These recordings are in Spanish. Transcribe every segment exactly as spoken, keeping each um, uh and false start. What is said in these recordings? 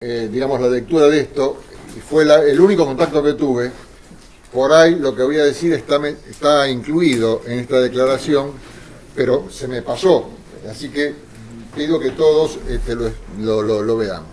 eh, digamos, la lectura de esto, y fue la, el único contacto que tuve. Por ahí lo que voy a decir está, está incluido en esta declaración, pero se me pasó, así que pido que todos este, lo, lo, lo, lo veamos.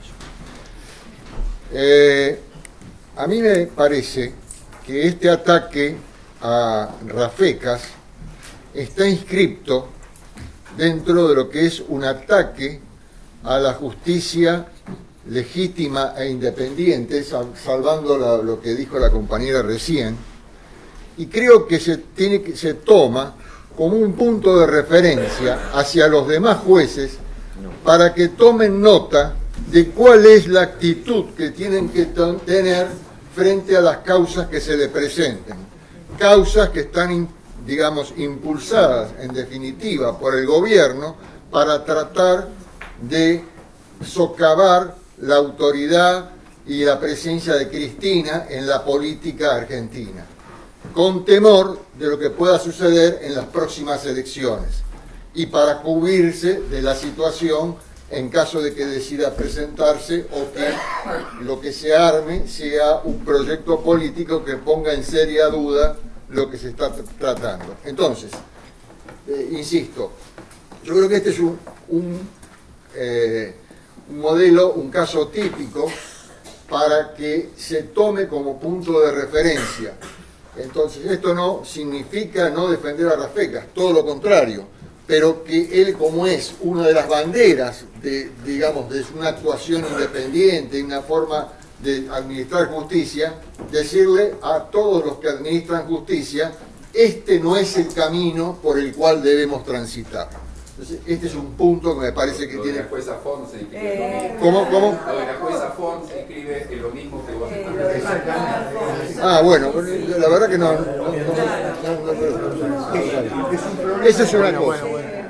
Eh, a mí me parece que este ataque a Rafecas está inscripto dentro de lo que es un ataque a la justicia legítima e independiente, salvando la, lo que dijo la compañera recién, y creo que se, tiene, que se toma como un punto de referencia hacia los demás jueces para que tomen nota de cuál es la actitud que tienen que tener frente a las causas que se le presenten. Causas que están, digamos, impulsadas en definitiva por el gobierno para tratar de socavar la autoridad y la presencia de Cristina en la política argentina, con temor de lo que pueda suceder en las próximas elecciones y para cubrirse de la situación en caso de que decida presentarse o que lo que se arme sea un proyecto político que ponga en seria duda lo que se está tratando. Entonces, eh, insisto, yo creo que este es un, un, eh, un modelo, un caso típico para que se tome como punto de referencia. Entonces, esto no significa no defender a Rafecas, todo lo contrario, pero que él, como es una de las banderas de, digamos, de una actuación independiente, una forma de administrar justicia, decirle a todos los que administran justicia, este no es el camino por el cual debemos transitar. Entonces, este es un punto que me parece que lo tiene... de la jueza Font se escribe eh, lo mismo. ¿Cómo? ¿Cómo? Lo de la jueza Font se escribe lo mismo que vos estás. Ah, bueno, la verdad que no... no, no, no, no, no. Esa es una cosa.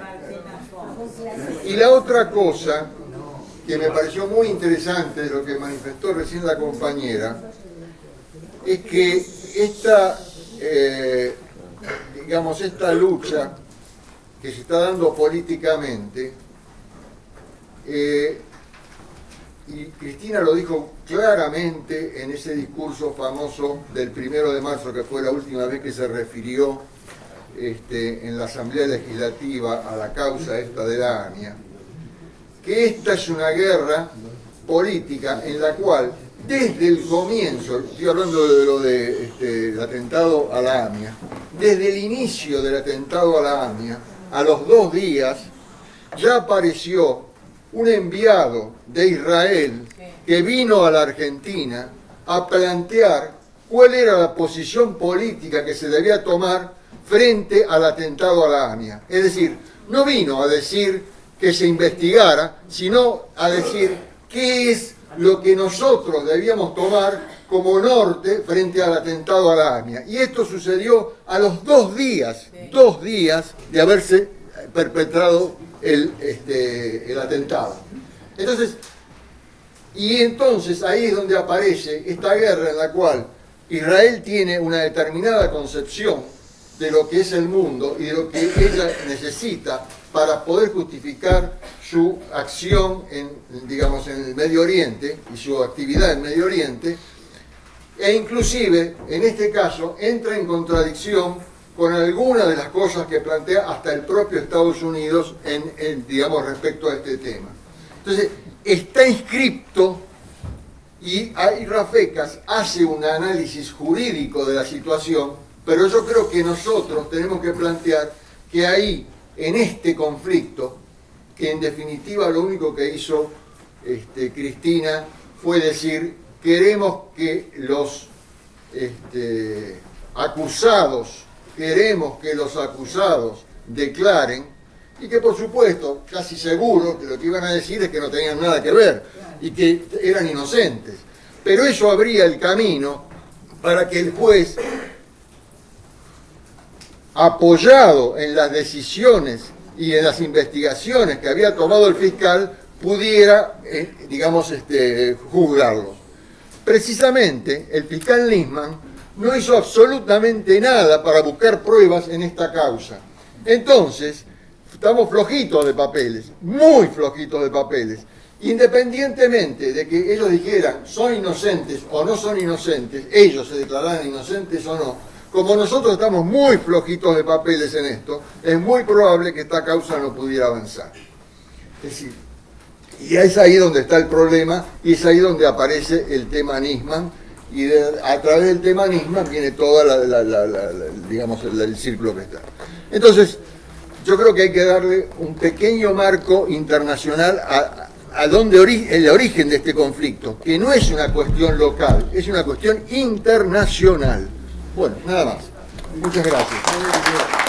Y la otra cosa que me pareció muy interesante de lo que manifestó recién la compañera es que esta, eh, digamos, esta lucha que se está dando políticamente, eh, y Cristina lo dijo claramente en ese discurso famoso del primero de marzo, que fue la última vez que se refirió este, en la Asamblea Legislativa a la causa esta de la AMIA, que esta es una guerra política en la cual desde el comienzo, estoy hablando de lo de, este, del atentado a la AMIA, desde el inicio del atentado a la AMIA, a los dos días, ya apareció un enviado de Israel que vino a la Argentina a plantear cuál era la posición política que se debía tomar frente al atentado a la AMIA. Es decir, no vino a decir que se investigara, sino a decir qué es lo que nosotros debíamos tomar como norte frente al atentado a la AMIA. Y esto sucedió a los dos días, dos días de haberse perpetrado el, este, el atentado. Entonces, y entonces ahí es donde aparece esta guerra en la cual Israel tiene una determinada concepción de lo que es el mundo y de lo que ella necesita para poder justificar su acción en, digamos, en el Medio Oriente y su actividad en Medio Oriente, e inclusive, en este caso, entra en contradicción con algunas de las cosas que plantea hasta el propio Estados Unidos en, en, digamos, respecto a este tema. Entonces, está inscripto y ahí Rafecas hace un análisis jurídico de la situación, pero yo creo que nosotros tenemos que plantear que ahí, en este conflicto, que en definitiva lo único que hizo este, Cristina fue decir, queremos que los este, acusados, queremos que los acusados declaren, y que por supuesto, casi seguro, que lo que iban a decir es que no tenían nada que ver, y que eran inocentes. Pero eso abría el camino para que el juez, apoyado en las decisiones y en las investigaciones que había tomado el fiscal, pudiera, eh, digamos, este, juzgarlo. Precisamente, el fiscal Nisman no hizo absolutamente nada para buscar pruebas en esta causa. Entonces, estamos flojitos de papeles, muy flojitos de papeles. Independientemente de que ellos dijeran son inocentes o no son inocentes, ellos se declararan inocentes o no, como nosotros estamos muy flojitos de papeles en esto, es muy probable que esta causa no pudiera avanzar. Es decir, y es ahí donde está el problema, y es ahí donde aparece el tema Nisman, y de, a través del tema Nisman viene todo la, la, la, la, la, digamos, el, el círculo que está. Entonces, yo creo que hay que darle un pequeño marco internacional a, a donde ori el origen de este conflicto, que no es una cuestión local, es una cuestión internacional. Bueno, nada más. Muchas gracias.